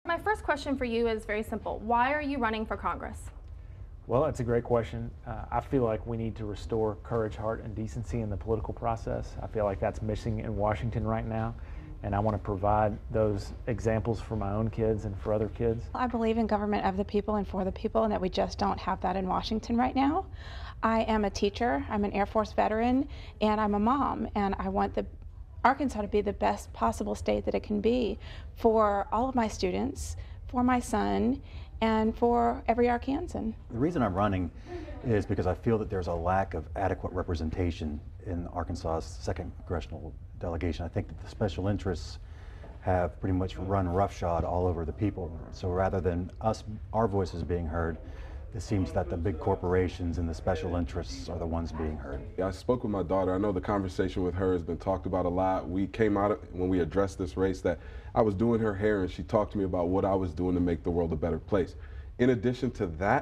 My first question for you is very simple. Why are you running for Congress? Well, that's a great question. I feel like we need to restore courage, heart, and decency in the political process. I feel like that's missing in Washington right now, and I want to provide those examples for my own kids and for other kids. I believe in government of the people and for the people, and that we just don't have that in Washington right now. I am a teacher, I'm an Air Force veteran, and I'm a mom, and I want Arkansas to be the best possible state that it can be for all of my students, for my son, and for every Arkansan. The reason I'm running is because I feel that there's a lack of adequate representation in Arkansas's second congressional delegation. I think that the special interests have pretty much run roughshod all over the people. So rather than our voices being heard, it seems that the big corporations and the special interests are the ones being heard. I spoke with my daughter. I know the conversation with her has been talked about a lot. We came out when we addressed this race that I was doing her hair, and she talked to me about what I was doing to make the world a better place. In addition to that,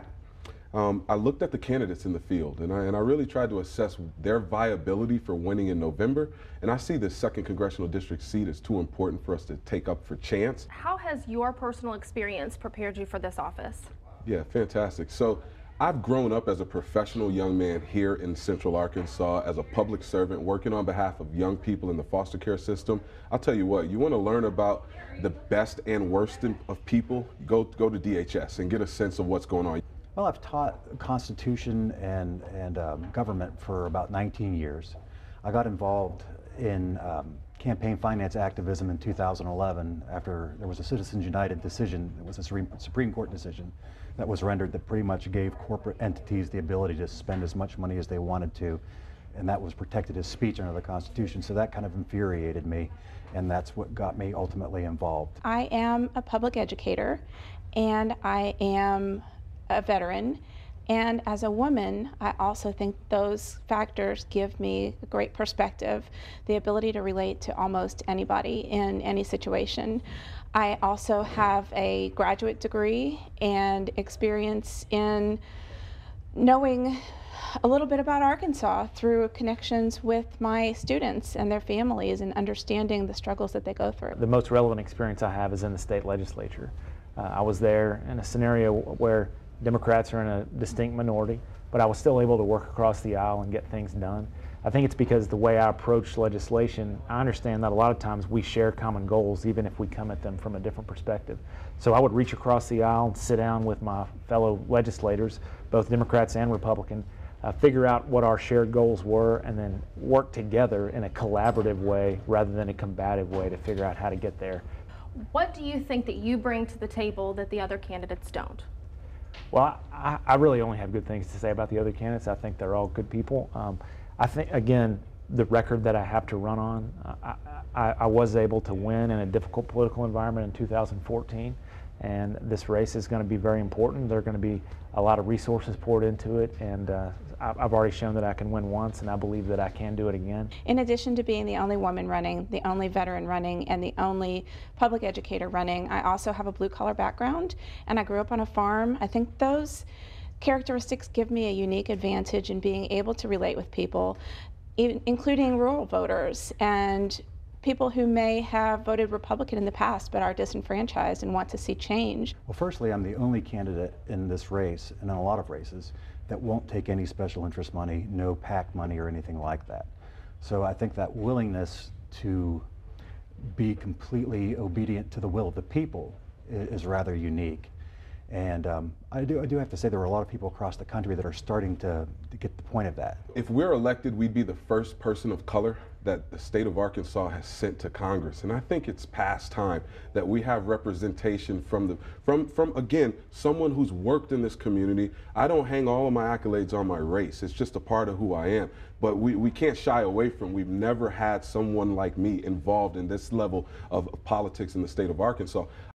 I looked at the candidates in the field, and I really tried to assess their viability for winning in November. And I see the second congressional district seat as too important for us to take up for chance. How has your personal experience prepared you for this office? Yeah, fantastic. So I've grown up as a professional young man here in Central Arkansas as a public servant working on behalf of young people in the foster care system. I'll tell you what, you want to learn about the best and worst of people, go to DHS and get a sense of what's going on. Well, I've taught Constitution and government for about 19 years. I got involved in campaign finance activism in 2011 after there was a Citizens United decision. It was a Supreme Court decision that was rendered that pretty much gave corporate entities the ability to spend as much money as they wanted to, and that was protected as speech under the Constitution. So that kind of infuriated me, and that's what got me ultimately involved. I am a public educator, and I am a veteran, and as a woman, I also think those factors give me a great perspective, the ability to relate to almost anybody in any situation. I also have a graduate degree and experience in knowing a little bit about Arkansas through connections with my students and their families and understanding the struggles that they go through. The most relevant experience I have is in the state legislature. I was there in a scenario where Democrats are in a distinct minority, but I was still able to work across the aisle and get things done. I think it's because the way I approach legislation, I understand that a lot of times we share common goals even if we come at them from a different perspective. So I would reach across the aisle and sit down with my fellow legislators, both Democrats and Republican, figure out what our shared goals were, and then work together in a collaborative way rather than a combative way to figure out how to get there. What do you think that you bring to the table that the other candidates don't? Well, I really only have good things to say about the other candidates. I think they're all good people. I think, again, the record that I have to run on, I was able to win in a difficult political environment in 2014, and this race is going to be very important. There are going to be a lot of resources poured into it, and I've already shown that I can win once, and I believe that I can do it again. In addition to being the only woman running, the only veteran running, and the only public educator running, I also have a blue-collar background, and I grew up on a farm. I think those characteristics give me a unique advantage in being able to relate with people, including rural voters and people who may have voted Republican in the past but are disenfranchised and want to see change. Well, firstly, I'm the only candidate in this race, and in a lot of races, that won't take any special interest money, no PAC money or anything like that. So I think that willingness to be completely obedient to the will of the people is rather unique. And I do have to say there are a lot of people across the country that are starting to get the point of that. If we're elected, we'd be the first person of color that the state of Arkansas has sent to Congress. And I think it's past time that we have representation from again, someone who's worked in this community. I don't hang all of my accolades on my race. It's just a part of who I am. But we can't shy away from, we've never had someone like me involved in this level of politics in the state of Arkansas.